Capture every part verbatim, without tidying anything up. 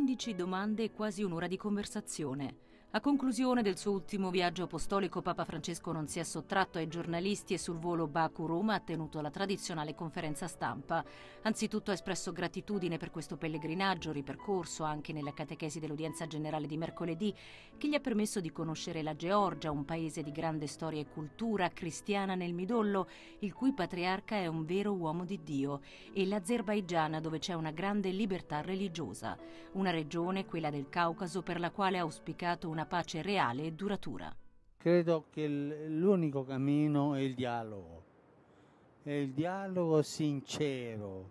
undici domande e quasi un'ora di conversazione. A conclusione del suo ultimo viaggio apostolico, Papa Francesco non si è sottratto ai giornalisti e sul volo Baku-Roma ha tenuto la tradizionale conferenza stampa. Anzitutto ha espresso gratitudine per questo pellegrinaggio ripercorso anche nella catechesi dell'udienza generale di mercoledì, che gli ha permesso di conoscere la Georgia, un paese di grande storia e cultura cristiana nel midollo, il cui patriarca è un vero uomo di Dio, e l'Azerbaigian, dove c'è una grande libertà religiosa. Una regione, quella del Caucaso, per la quale ha auspicato una pace reale e duratura. Credo che l'unico cammino è il dialogo, è il dialogo sincero,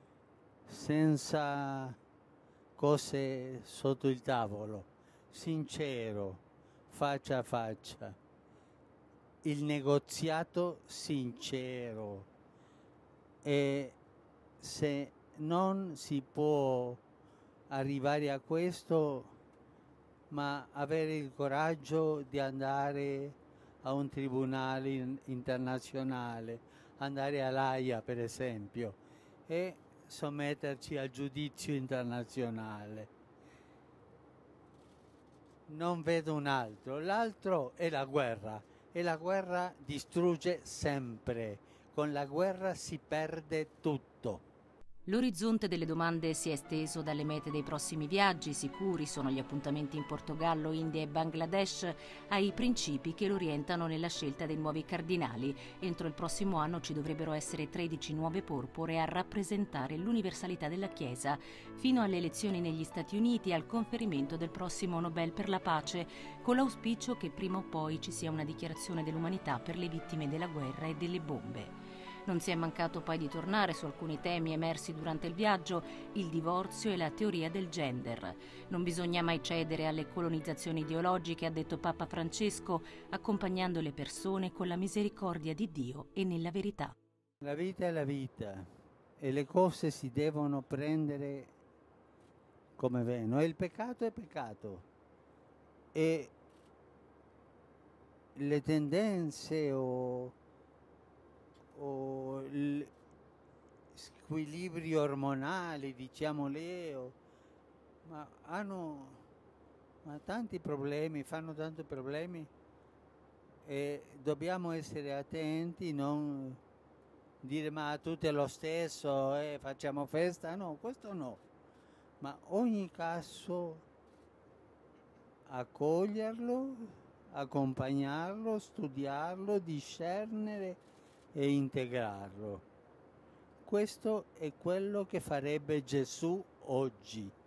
senza cose sotto il tavolo, sincero, faccia a faccia, il negoziato sincero. E se non si può arrivare a questo, ma avere il coraggio di andare a un tribunale internazionale, andare all'Aia per esempio, e sommetterci al giudizio internazionale. Non vedo un altro. L'altro è la guerra, e la guerra distrugge sempre. Con la guerra si perde tutto. L'orizzonte delle domande si è esteso dalle mete dei prossimi viaggi, sicuri sono gli appuntamenti in Portogallo, India e Bangladesh, ai principi che lo orientano nella scelta dei nuovi cardinali. Entro il prossimo anno ci dovrebbero essere tredici nuove porpore a rappresentare l'universalità della Chiesa, fino alle elezioni negli Stati Uniti e al conferimento del prossimo Nobel per la pace, con l'auspicio che prima o poi ci sia una dichiarazione dell'umanità per le vittime della guerra e delle bombe. Non si è mancato poi di tornare su alcuni temi emersi durante il viaggio, il divorzio e la teoria del gender. Non bisogna mai cedere alle colonizzazioni ideologiche, ha detto Papa Francesco, accompagnando le persone con la misericordia di Dio e nella verità. La vita è la vita e le cose si devono prendere come vengono. E il peccato è peccato. E le tendenze o o gli squilibri ormonali, diciamole, o, ma hanno ma tanti problemi, fanno tanti problemi, e dobbiamo essere attenti, non dire ma tutto è lo stesso, eh, facciamo festa, no, questo no, ma ogni caso accoglierlo, accompagnarlo, studiarlo, discernere e integrarlo. Questo è quello che farebbe Gesù oggi.